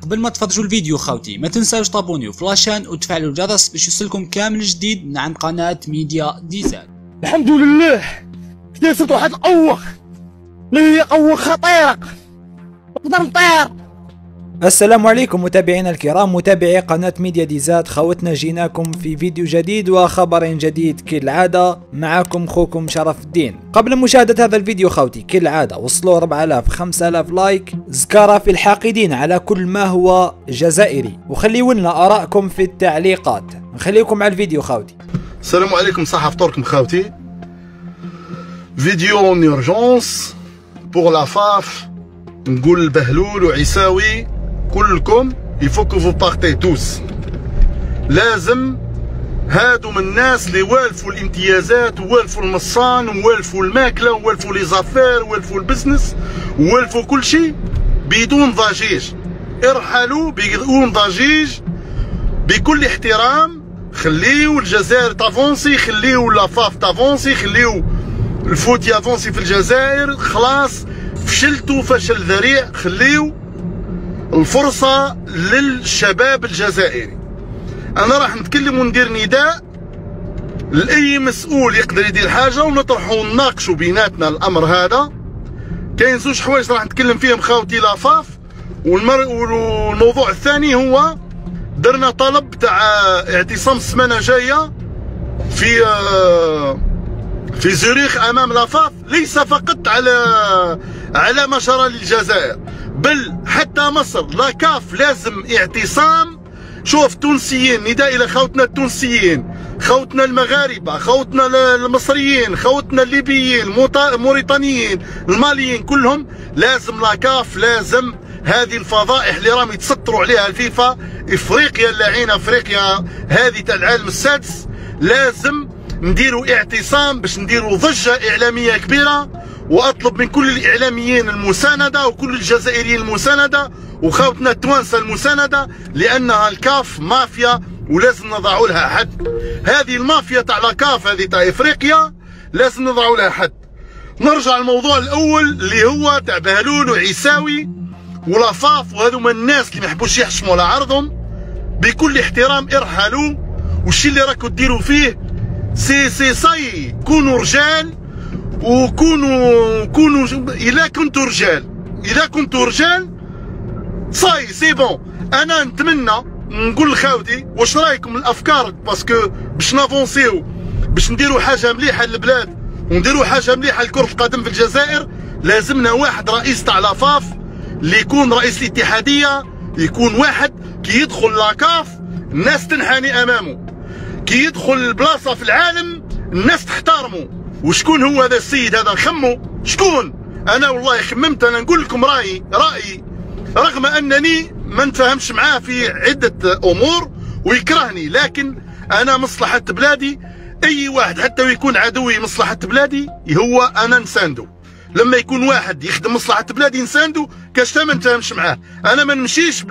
قبل ما تفرجوا الفيديو خاوتي ما تنساوش تابونيو في لاشين وتفعلوا الجرس باش يوصلكم كامل جديد من عند قناة ميديا ديزاد. الحمد لله اكتسبت واحد القوة اللي هي قوة خطيرة، نقدر نطير. السلام عليكم متابعينا الكرام، متابعي قناة ميديا ديزاد. خوتنا جيناكم في فيديو جديد وخبر جديد كالعادة، معكم خوكم شرف الدين. قبل مشاهدة هذا الفيديو خوتي كالعادة وصلوا 4000 5000 لايك، زكارة في الحاقدين على كل ما هو جزائري، وخليوا لنا آراءكم في التعليقات. نخليكم على الفيديو خوتي. السلام عليكم، صحة فطوركم خاوتي. فيديو اون اورجونس بور لا فاف. نقول البهلول وعيساوي كلكم يفو كو فو بارتي توس. لازم هادو من الناس اللي والفوا الامتيازات ووالفوا المصان ووالفوا الماكله ووالفوا لي زافير ووالفوا البزنس ووالفوا كل شيء بدون ضجيج. ارحلوا بدون ضجيج بكل احترام. خليو الجزائر تافونسي، خليو لافاف تافونسي، خليو الفوت يافونسي في الجزائر. خلاص فشلتوا فشل ذريع. خليو الفرصة للشباب الجزائري. أنا راح نتكلم وندير نداء لأي مسؤول يقدر يدير حاجة ونطرحوا ونناقشوا بيناتنا الأمر هذا. كاين زوج حوايج راح نتكلم فيهم خاوتي لافاف. والموضوع الثاني هو درنا طلب تاع اعتصام السمانة جاية في زوريخ أمام لافاف، ليس فقط على ما جرى للجزائر بل حتى مصر. لا كاف لازم اعتصام. شوف تونسيين، نداء الى خوتنا التونسيين، خوتنا المغاربه، خوتنا المصريين، خوتنا الليبيين، الموريتانيين، الماليين، كلهم لازم لا كاف. لازم هذه الفضائح اللي راهم يتستروا عليها الفيفا، افريقيا اللعينه، افريقيا هذه تاع العالم السادس، لازم نديروا اعتصام باش نديروا ضجه اعلاميه كبيره. واطلب من كل الاعلاميين المسانده وكل الجزائريين المسانده وخوتنا التوانسه المسانده، لانها الكاف مافيا ولازم نضعوا لها حد. هذه المافيا تاع لاكاف هذه تاع افريقيا لازم نضعوا لها حد. نرجع للموضوع الاول اللي هو تاع بهلول وعيساوي ولافاف، وهذوما الناس اللي ما يحبوش يحشموا على عرضهم. بكل احترام ارحلوا، والشيء اللي راكم ديروا فيه سي صاي. كونوا رجال وكونوا اذا كنتوا رجال صاي سي بون. انا نتمنى نقول لخاوتي واش رايكم الافكار، باسكو باش نافونسيو باش نديروا حاجه مليحه للبلاد ونديروا حاجه مليحه لكره القدم في الجزائر. لازمنا واحد رئيس تاع لافاف اللي يكون رئيس الاتحاديه، يكون واحد كي يدخل لاكاف الناس تنحني امامه، كي يدخل البلاصه في العالم الناس تحترمه. وشكون هو هذا السيد هذا؟ نخمو شكون؟ انا والله خممت. انا نقول لكم رايي رغم انني ما نتفاهمش معاه في عده امور ويكرهني، لكن انا مصلحه بلادي اي واحد حتى ويكون عدوي مصلحه بلادي هو انا نساندو. لما يكون واحد يخدم مصلحه بلادي نساندو، كاش ما نتفاهمش معاه. انا ما نمشيش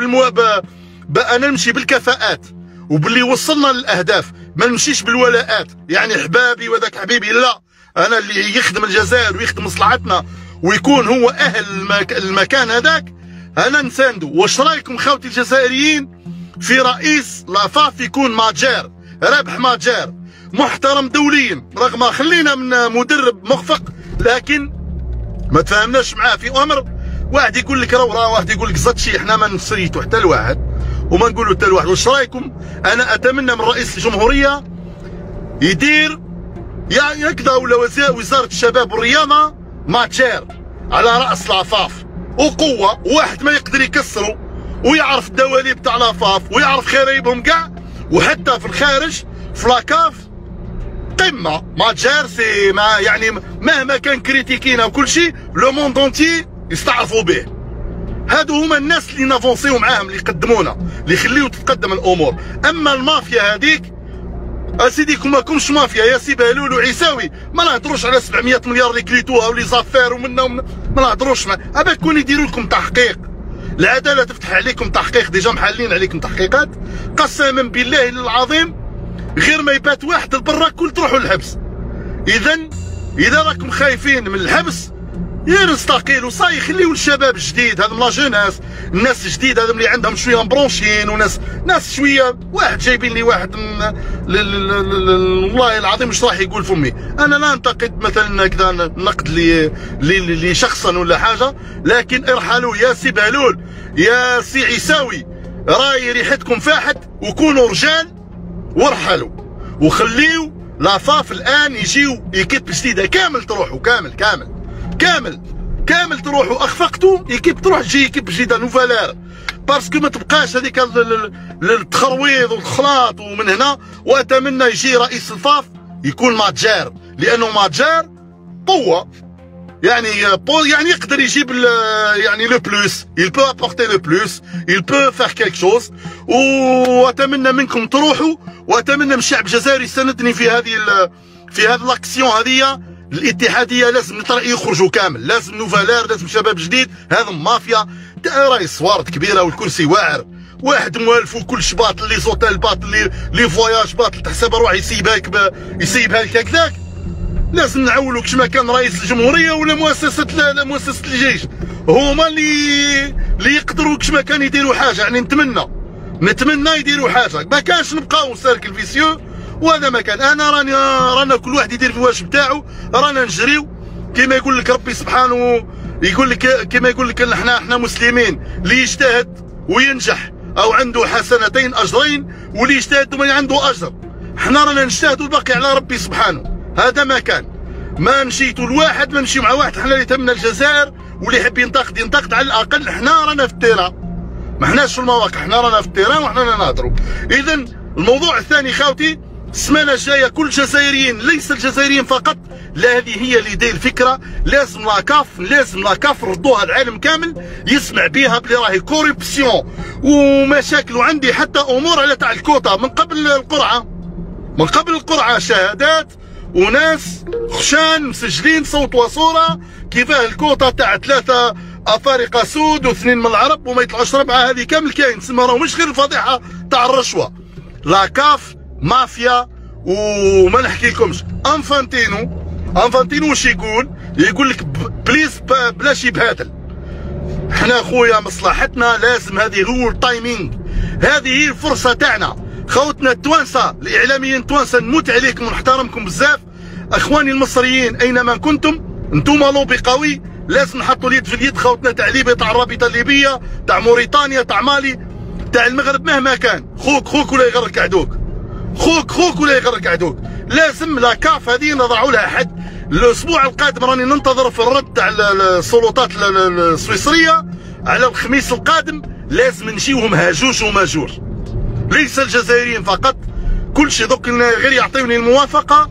انا نمشي بالكفاءات وباللي وصلنا للاهداف، ما نمشيش بالولاءات. يعني حبابي وذاك حبيبي، لا. انا اللي يخدم الجزائر ويخدم مصلحتنا ويكون هو اهل المكان هذاك انا نساندو. واش رايكم خوتي الجزائريين في رئيس لافاف يكون ماجير، رابح ماجير محترم دوليا، رغم خلينا من مدرب مخفق لكن ما تفاهمناش معاه في امر. واحد يقول لك راه واحد يقول لك زاتشي، احنا ما نسريتو حتى لواحد وما نقولوا حتى لواحد. واش رايكم؟ انا اتمنى من رئيس الجمهوريه يدير يعني هكذا، ولا وزاره الشباب والرياضه ماتشير على راس لافاف وقوه، واحد ما يقدر يكسره ويعرف الدواليب تاع لافاف ويعرف خرايبهم كاع. وحتى في الخارج في لاكاف قمه ماتشير سي ما يعني مهما كان كريتيكينا وكل شيء لو موند اونتي يستعرفوا به. هادو هما الناس اللي نافونسيو معاهم، اللي يقدمونا، اللي يخليو تتقدم الامور. اما المافيا هذيك اسيدي كوماكمش مافيا يا سي بهلول وعيساوي. ما نهضروش على 700 مليار اللي كليتوها ولي زافير ومنا ما نهضروش. ابا كون يديروا لكم تحقيق، العداله تفتح عليكم تحقيق، ديجا محلين عليكم تحقيقات. قسما بالله العظيم غير ما يبات واحد البرا كل تروحوا للحبس. اذا راكم خايفين من الحبس يستقيلوا صاي يخليو الشباب الجديد هذم لا جوناس، الناس الجديد هذم اللي عندهم شويه مبروشين، وناس شويه واحد جايبين لي واحد والله العظيم مش راح يقول فمي. انا لا انتقد مثلا كذا نقد لي شخصا ولا حاجه، لكن ارحلوا يا سي بهلول يا سي عيساوي، راي ريحتكم فاحت، وكونوا رجال وارحلوا وخليوا لافاف الان يجيو ايكيب جديده كامل تروحوا كامل تروحوا. اخفقتوا ايكيب تروح تجي ايكيب جديده نوفالير، باسكو ما تبقاش هذيك التخرويض والخلاط. ومن هنا واتمنى يجي رئيس الفاف يكون ماتجار، لانه ماتجار قوه، يعني يقدر يجيب يعني لو بلوس، il peut apporter le plus, il peut faire quelque chose. واتمنى منكم تروحوا، واتمنى من الشعب الجزائري يساندني في هذه الاكسيون هذه. الاتحاديه لازم يخرجوا كامل، لازم نوفالير، لازم شباب جديد. هذا مافيا راهي صوارد كبيره والكرسي واعر، واحد موالف وكل شباط لي زوتيل باطل لي فواياج باطل، تحسب روح يسيبها لك هكذاك. لازم نعولوا كما كان رئيس الجمهوريه ولا مؤسسه الجيش، هما اللي يقدروا كما كان يديروا حاجه. يعني نتمنى يديروا حاجه، ما كانش نبقاو سيركل فيسيو. وهذا ما كان. انا رانا كل واحد يدير في الواجب تاعو، رانا نجريو كما يقول لك ربي سبحانه، يقول لك كما يقول لك احنا مسلمين، اللي يجتهد وينجح او عنده حسنتين اجرين، واللي يجتهد وما عنده اجر. احنا رانا نجتهد والباقي على ربي سبحانه. هذا ما كان. ما نمشيتوا الواحد، ما نمشيو مع واحد. احنا اللي تمنا الجزائر، واللي يحب ينتقد على الاقل احنا رانا في التيران، ما احناش في المواقع، احنا رانا في التيران وحنا نهضروا. اذا الموضوع الثاني خاوتي، السمانه الجايه كل الجزائريين، ليس الجزائريين فقط، لا هذه هي اللي داير الفكره. لازم لاكاف ردوها العالم كامل يسمع بها بلي راهي كوربسيون ومشاكل. وعندي حتى امور على تاع الكوتا من قبل القرعه شهادات وناس خشان مسجلين صوت وصوره كيفاه الكوتا تاع 3 افارقه سود و2 من العرب وما يطلعوش 4. هذه كامل كاين. تسمى راهو مش غير الفضيحه تاع الرشوه. لاكاف مافيا. وما نحكي لكمش انفانتينو واش يقول لك بليز بلاش يبهدل. احنا خويا مصلحتنا لازم هذه هو التايمينغ، هذه هي الفرصه تاعنا. خوتنا التوانسه الاعلاميين التوانسه نموت عليكم ونحترمكم بزاف. اخواني المصريين اينما كنتم، انتم لوبي قوي، لازم نحطوا اليد في اليد. خوتنا تاع ليبيا، تاع الرابطه الليبيه، تاع موريتانيا، تاع مالي، تاع المغرب، مهما كان خوك ولا يغرك عدوك، خوك ولا يغرك عدوك. لازم لاكاف هذه نضعوا لها حد. الاسبوع القادم راني ننتظر في الرد تاع السلطات السويسريه على الخميس القادم. لازم نجيوهم هاجوش وماجور، ليس الجزائريين فقط. كل شيء دوك غير يعطيوني الموافقه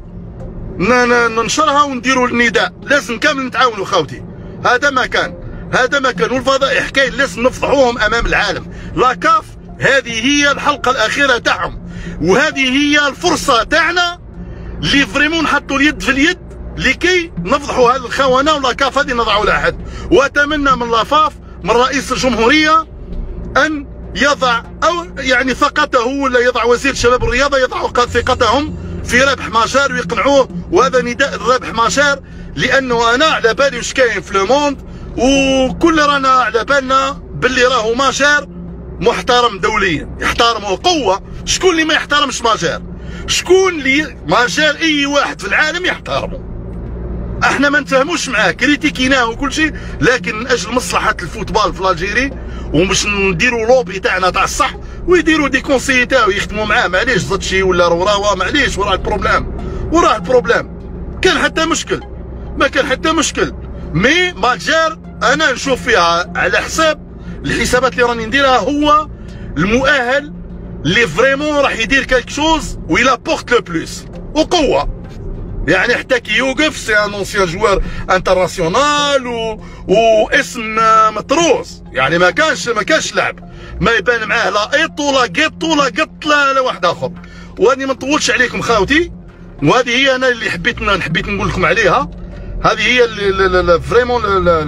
ننشرها ونديروا النداء. لازم كامل نتعاونوا خاوتي. هذا ما كان. والفضائح كاين، لازم نفضحوهم امام العالم. لاكاف هذه هي الحلقه الاخيره تاعهم، وهذه هي الفرصه تاعنا اللي فريمون نحطوا اليد في اليد لكي نفضحوا هذه الخونه. ولاكاف هذه نضعوا لها حد. واتمنى من لافاف، من رئيس الجمهوريه، ان يضع او يعني ثقته، ولا يضع وزير الشباب والرياضه يضعوا ثقتهم في ربح ماجار ويقنعوه. وهذا نداء الربح ماجار، لانه انا على بالي واش كاين في لو موند، وكل رانا على بالنا باللي راهو ماجار محترم دوليا، يحترمه قوه. شكون اللي ما يحترمش ماجار؟ شكون اللي ماجار اي واحد في العالم يحترمه. احنا ما نتفاهموش معاه، كريتيكيناه وكل شيء، لكن من اجل مصلحه الفوتبال في الجيري ومش نديروا لوبي تاعنا تاع الصح ويديروا دي كونسي تاعو يخدموا معاه. معليش زدشي ولا روراوا، معليش وراه البروبليم. كان حتى مشكل، ما كان حتى مشكل. مي ماجار انا نشوف فيها على حساب الحسابات اللي راني نديرها هو المؤهل اللي فريمون راح يدير كالك شوز ويلا بورت لو بلوس وقوه. يعني حتى كي يوقف سي ان اونسيان جوار انترناسيونال واسم متروس. يعني ما كانش لعب، ما يبان معاه لا ايطو لا قيطو لا قط لا واحد اخر. وهذه ما نطولش عليكم خاوتي، وهذه هي انا اللي حبيت نقول لكم عليها. هذه هي اللي فريمون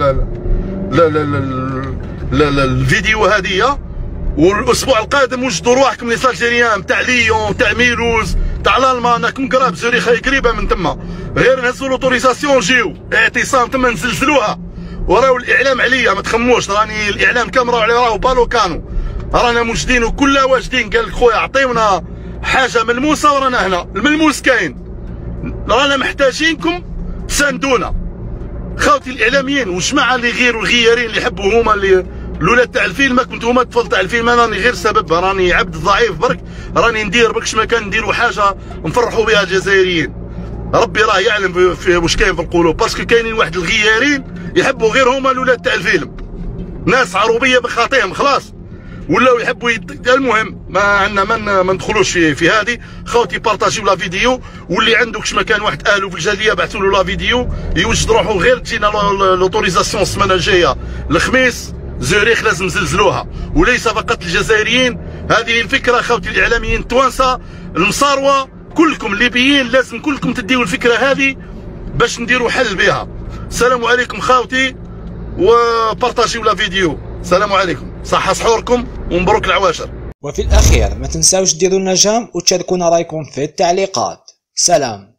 الفيديو هذه. والاسبوع القادم وجدوا رواحكم لي سالجيريان تاع ليون تاع ميلوز تاع الالمان، راكم قراب زوريخ قريبه من تما، غير نهزوا لوتوريزاسيون جيو اعتصام تما نزلزلوها وراو الاعلام عليا ما تخموش، راني الاعلام كامل راهو بالو كانوا، رانا موجودين وكلنا واجدين. قال لك خويا عطيونا حاجه ملموسه ورانا هنا، الملموس كاين، رانا محتاجينكم تساندونا. خاوتي الاعلاميين والجماعه اللي غير الغيارين اللي يحبوا هما اللي الاولاد تاع الفيلم، راكم نتوما طفل تاع الفيلم، انا راني غير سبب، راني عبد ضعيف برك، راني ندير برك ما كان نديروا حاجه نفرحوا بها الجزائريين. ربي راه يعلم في واش كاين في القلوب، باسكو كاينين واحد الغيارين يحبوا غير هما الاولاد تاع الفيلم، ناس عروبيه بخاطيهم خلاص، ولاو يحبوا المهم ما عندنا ما ندخلوش في هذه. خوتي بارطاجيو لا فيديو، واللي عنده كش ما كان واحد اهله في الجاليه بعثوا له لا فيديو، يوجد روحو غير تجينا لوتوريزاسيون السمانه الجايه الخميس، زوريخ لازم نزلزلوها، وليس فقط الجزائريين. هذه الفكره خوتي الاعلاميين التوانسه المصاروه كلكم الليبيين، لازم كلكم تديوا الفكره هذه باش نديروا حل بها. السلام عليكم خاوتي، وبارطاجيو لا فيديو. السلام عليكم، صحة سحوركم ومبروك العواشر. وفي الأخير ما تنساوش ديروا لنا جام وتشاركونا رايكم في التعليقات. سلام.